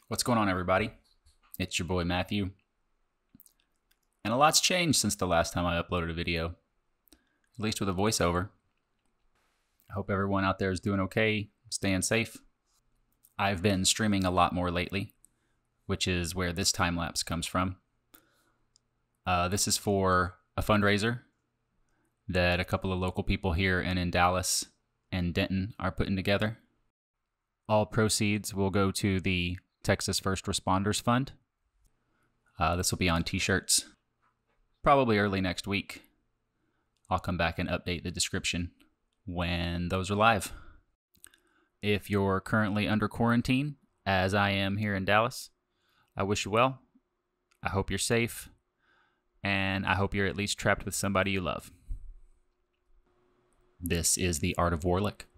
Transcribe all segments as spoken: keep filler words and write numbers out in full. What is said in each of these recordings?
What's going on, everybody? It's your boy Matthew. And a lot's changed since the last time I uploaded a video, at least with a voiceover. I hope everyone out there is doing okay, staying safe. I've been streaming a lot more lately, which is where this time lapse comes from. Uh, this is for a fundraiser that a couple of local people here and in Dallas and Denton are putting together. All proceeds will go to the Texas First Responders Fund. Uh, this will be on t-shirts, probably early next week. I'll come back and update the description when those are live. If you're currently under quarantine, as I am here in Dallas, I wish you well. I hope you're safe, and I hope you're at least trapped with somebody you love. This is The Art of Warlick.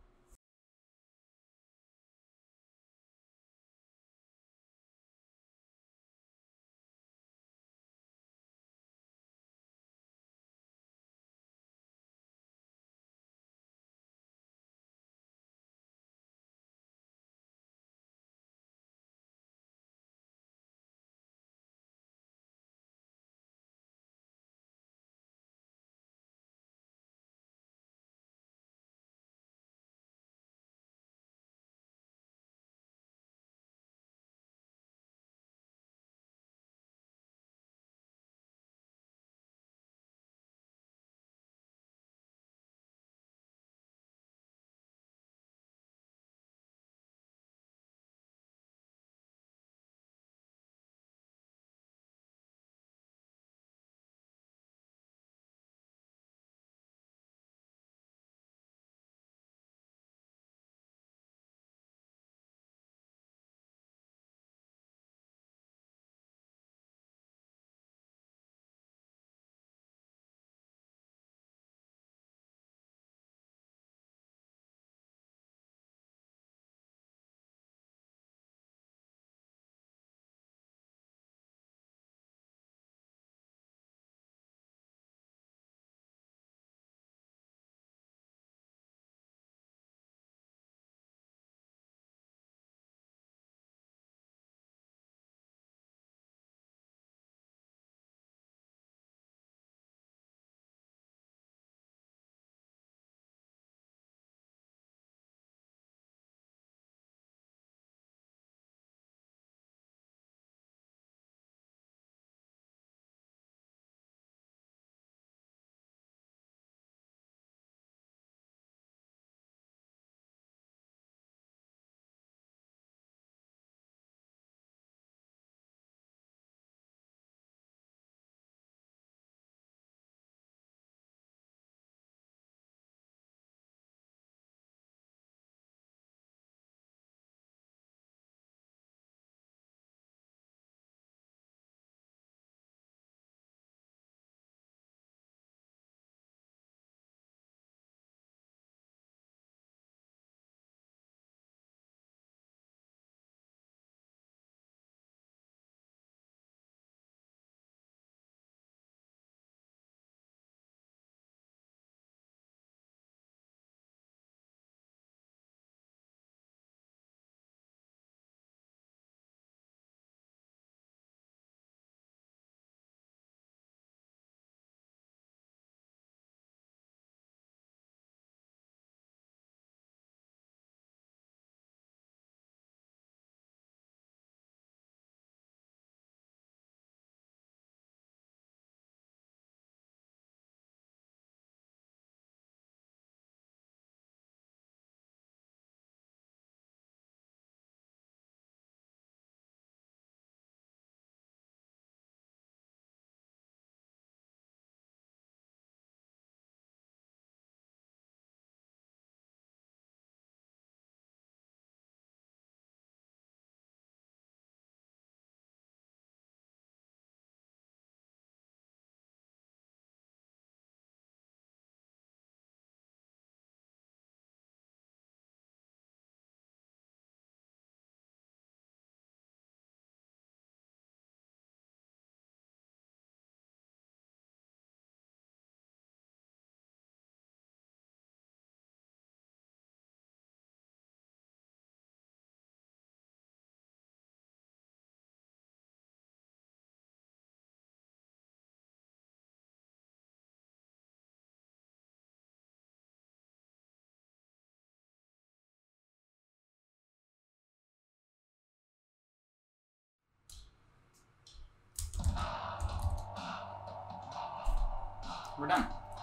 we're done.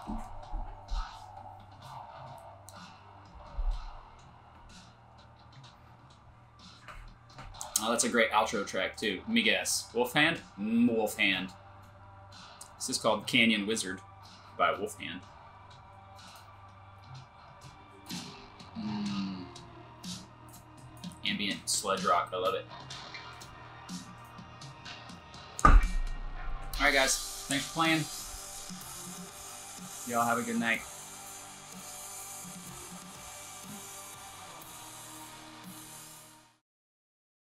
Oh, that's a great outro track, too. Let me guess. Wolf Hand? Mm, Wolf Hand. This is called Canyon Wizard by Wolf Hand. Mm. Ambient sludge rock. I love it. Alright, guys. Thanks for playing. Y'all have a good night.